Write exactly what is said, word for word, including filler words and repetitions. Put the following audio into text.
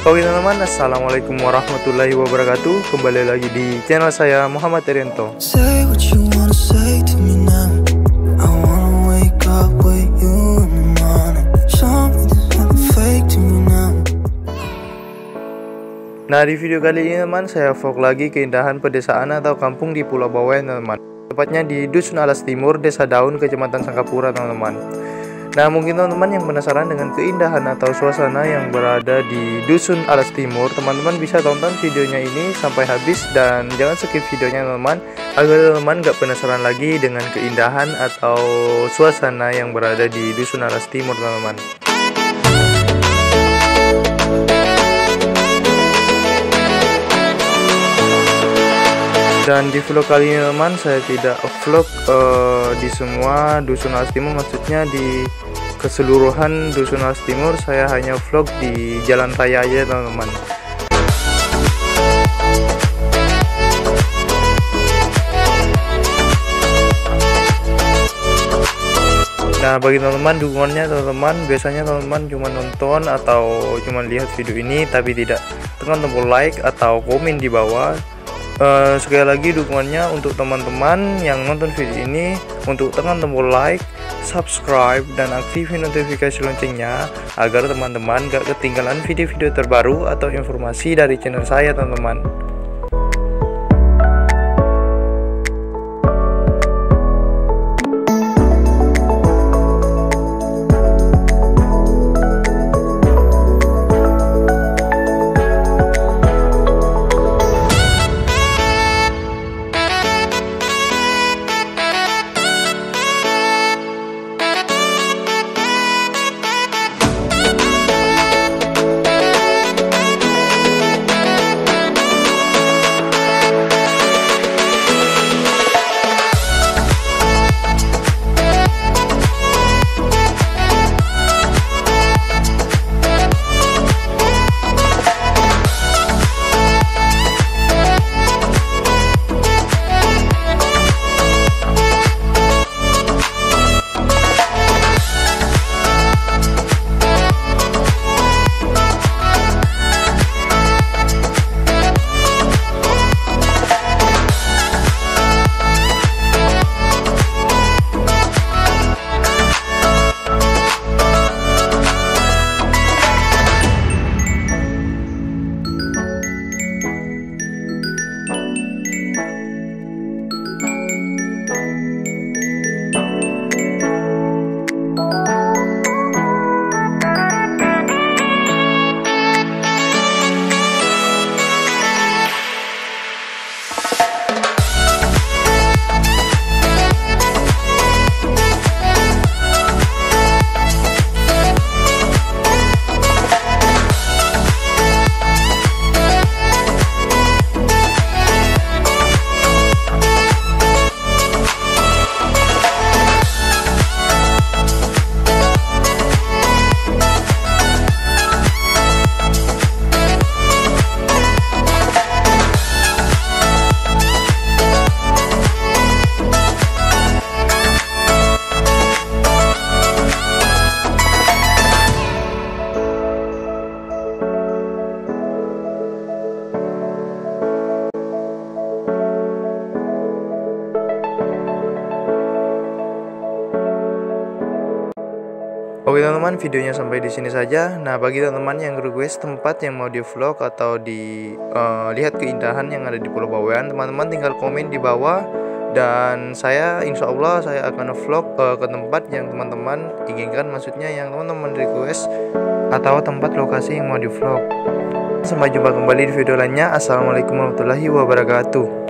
Oke teman-teman, assalamualaikum warahmatullahi wabarakatuh. Kembali lagi di channel saya Muhammad Terianto. Nah, di video kali ini teman, saya vlog lagi keindahan pedesaan atau kampung di Pulau Bawean teman-teman. Tepatnya di Dusun Alas Timur, Desa Daun, Kecamatan Sangkapura teman-teman. Nah, mungkin teman-teman yang penasaran dengan keindahan atau suasana yang berada di Dusun Alas Timur, teman-teman bisa tonton videonya ini sampai habis dan jangan skip videonya teman-teman, agar teman-teman gak penasaran lagi dengan keindahan atau suasana yang berada di Dusun Alas Timur teman-teman. Dan di vlog kali ini teman, saya tidak vlog uh, di semua Dusun Alas Timur, maksudnya di keseluruhan Dusun Alas Timur. Saya hanya vlog di jalan raya aja teman-teman. Nah, bagi teman-teman dukungannya teman-teman, biasanya teman-teman cuma nonton atau cuma lihat video ini tapi tidak tekan tombol like atau komen di bawah. Uh, sekali lagi dukungannya untuk teman-teman yang nonton video ini untuk tekan tombol like, subscribe, dan aktifin notifikasi loncengnya agar teman-teman gak ketinggalan video-video terbaru atau informasi dari channel saya teman-teman. Oke teman-teman, videonya sampai di sini saja. Nah, bagi teman-teman yang request tempat yang mau di vlog atau di uh, lihat keindahan yang ada di Pulau Bawean, teman-teman tinggal komen di bawah dan saya insya Allah saya akan vlog uh, ke tempat yang teman-teman inginkan, maksudnya yang teman-teman request atau tempat lokasi yang mau di vlog. Sampai jumpa kembali di video lainnya. Assalamualaikum warahmatullahi wabarakatuh.